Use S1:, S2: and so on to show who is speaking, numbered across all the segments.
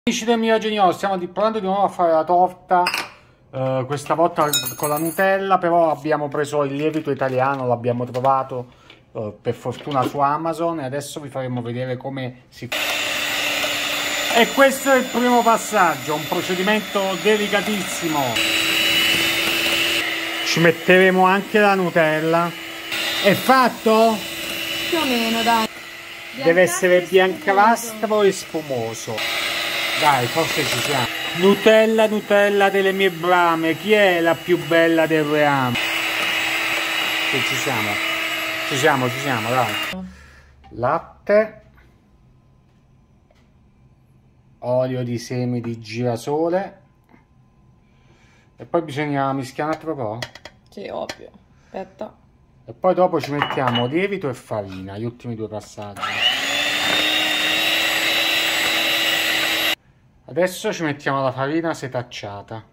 S1: Amici del mio Genio, stiamo provando di nuovo a fare la torta, questa volta con la Nutella, però abbiamo preso il lievito italiano, l'abbiamo trovato per fortuna su Amazon e adesso vi faremo vedere come si fa. E questo è il primo passaggio, un procedimento delicatissimo. Ci metteremo anche la Nutella. È fatto?
S2: Più o meno, dai.
S1: Deve essere biancastro e spumoso. Dai, forse ci siamo. Nutella, Nutella delle mie brame. Chi è la più bella del reame? Che ci siamo. Ci siamo, dai. Latte. Olio di semi di girasole. E poi bisogna mischiare un altro po'?
S2: Sì, ovvio. Aspetta.
S1: E poi dopo ci mettiamo lievito e farina, gli ultimi due passaggi. Adesso ci mettiamo la farina setacciata.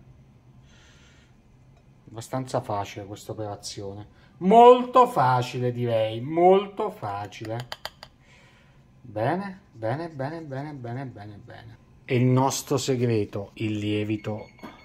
S1: Abbastanza facile questa operazione. Molto facile, direi. Molto facile. Bene, bene, bene, bene, bene, bene, bene. E il nostro segreto, il lievito.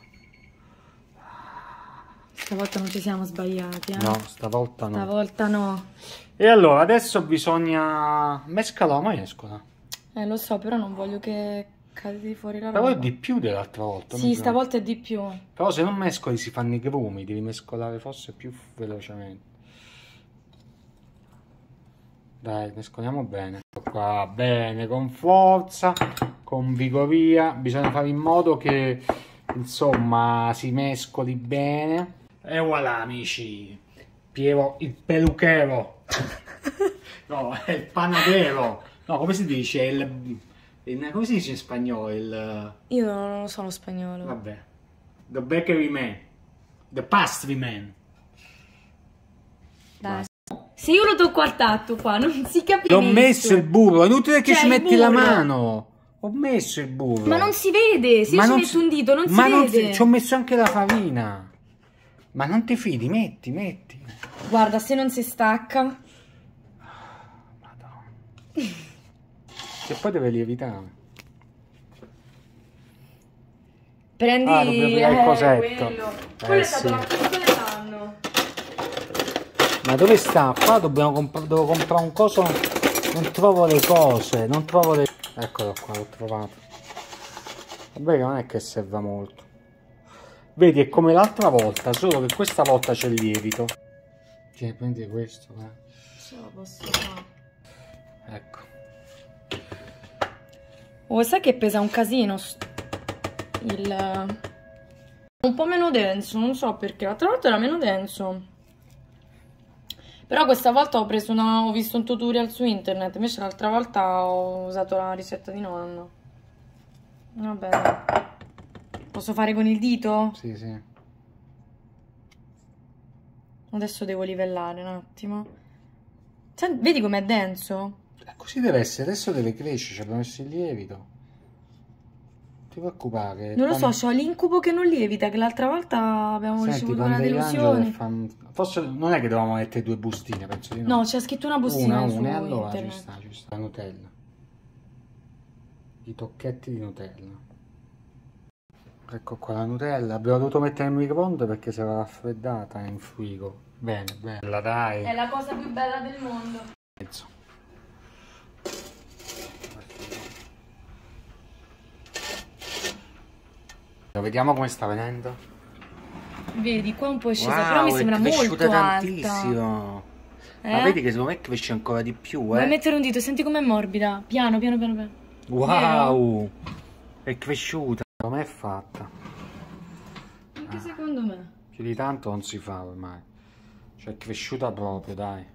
S2: Stavolta non ci siamo sbagliati, eh?
S1: No, stavolta no.
S2: Stavolta no.
S1: E allora, adesso bisogna... Mescala, ma mescola.
S2: Lo so, però non voglio che cadi fuori la roba.
S1: Però è di più dell'altra volta.
S2: Sì, stavolta è di più.
S1: Però se non mescoli si fanno i grumi, devi mescolare forse più velocemente. Dai, mescoliamo bene. Qua, bene, con forza, con vigoria. Bisogna fare in modo che, insomma, si mescoli bene. E voilà, amici. Piero il peluchero. No, è il panadero. No, come si dice? Come si dice in spagnolo?
S2: Io non lo so lo spagnolo.
S1: Vabbè. The bakery man. The pastry man.
S2: Dai. Se io lo tocco al tatto qua, non si capisce.
S1: Ho messo il burro, è inutile che ci metti la
S2: burro.
S1: mano. Ho messo il burro.
S2: Ma non si vede, se io ci metto un dito non si vede.
S1: Ci ho messo anche la farina. Ma non ti fidi, metti.
S2: Guarda, se non si stacca.
S1: Madonna. Che poi deve lievitare.
S2: Prendi
S1: dobbiamo vedere il cosetto.
S2: Quello è stato l'acquisto dell'anno.
S1: Ma dove sta? Qua devo comprare un coso. Non trovo le cose. Eccolo qua, l'ho trovato. Vabbè, non è che serva molto. Vedi, è come l'altra volta, solo che questa volta c'è il lievito. Tieni, prendi questo.
S2: Ce la posso fare.
S1: Ecco.
S2: Oh, sai che pesa un casino? Un po' meno denso, non so perché. L'altra volta era meno denso. Però questa volta ho visto un tutorial su internet. Invece l'altra volta ho usato la ricetta di nonna. Vabbè. Posso fare con il dito?
S1: Sì, sì.
S2: Adesso devo livellare un attimo. Senti, vedi com'è denso?
S1: Così deve essere, adesso deve crescere, ci abbiamo messo il lievito. Non ti preoccupare.
S2: Non lo so, c'ho l'incubo che non lievita, che l'altra volta abbiamo ricevuto una delusione.
S1: Forse non è che dovevamo mettere due bustine, penso di no.
S2: No, c'è scritto una bustina su
S1: allora
S2: internet.
S1: ci sta. La Nutella. I tocchetti di Nutella. Ecco qua la Nutella. Abbiamo dovuto mettere nel microonde perché si era raffreddata in frigo. Bene, bella, dai.
S2: È la cosa più bella del mondo.
S1: Vediamo come sta venendo.
S2: Vedi, qua un po' è scesa,
S1: Wow,
S2: però mi sembra molto
S1: tantissimo.
S2: alta.
S1: Ma vedi che secondo me cresce ancora di più,
S2: Vuoi mettere un dito? Senti com'è morbida. Piano, piano, piano, piano.
S1: Wow! È cresciuta. Com'è fatta?
S2: Anche secondo me.
S1: Più di tanto non si fa ormai. Cioè è cresciuta proprio, dai.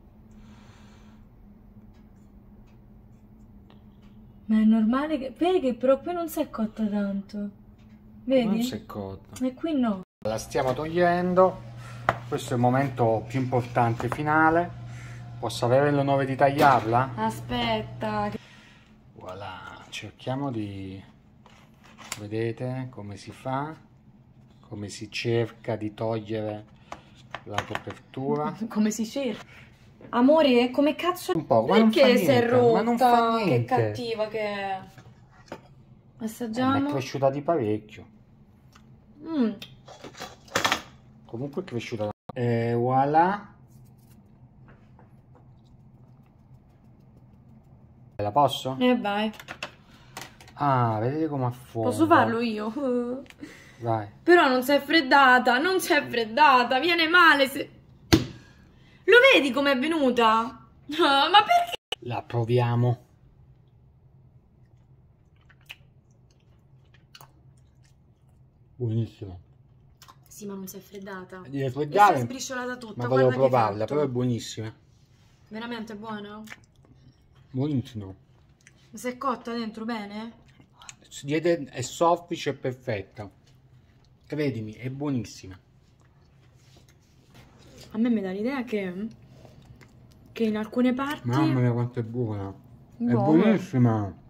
S2: Ma è normale che... Vedi che però qui non si è cotta tanto. Vedi?
S1: Non si è cotta.
S2: E qui no.
S1: La stiamo togliendo. Questo è il momento più importante finale. Posso avere l'onore di tagliarla?
S2: Aspetta.
S1: Voilà, cerchiamo di... Vedete come si fa? Come si cerca di togliere la copertura?
S2: Come si cerca? Amore, come cazzo...
S1: Un po', ma non fa
S2: perché si è
S1: niente,
S2: rotta?
S1: ma non fa
S2: Che
S1: niente.
S2: cattiva che è.
S1: Mi è
S2: Assaggiamo.
S1: cresciuta di parecchio.
S2: Mm.
S1: Comunque è cresciuta. E voilà. La posso?
S2: Vai.
S1: Ah, vedete come affonda.
S2: Posso farlo io?
S1: Vai.
S2: Però non si è freddata, non si è freddata, viene male se... Lo vedi com'è venuta? Ma perché?
S1: La proviamo. Buonissima.
S2: Sì, ma non si è freddata.
S1: Devi
S2: E si è
S1: freddare,
S2: sbriciolata tutta,
S1: ma
S2: guarda
S1: volevo
S2: che
S1: provarla,
S2: fatto.
S1: però è buonissima.
S2: Veramente buona?
S1: Buonissima.
S2: Ma si è cotta dentro bene?
S1: Dietro è soffice e perfetta. Credimi, è buonissima.
S2: A me mi dà l'idea che in alcune parti...
S1: Mamma mia quanto è buona. È
S2: Buona.
S1: buonissima.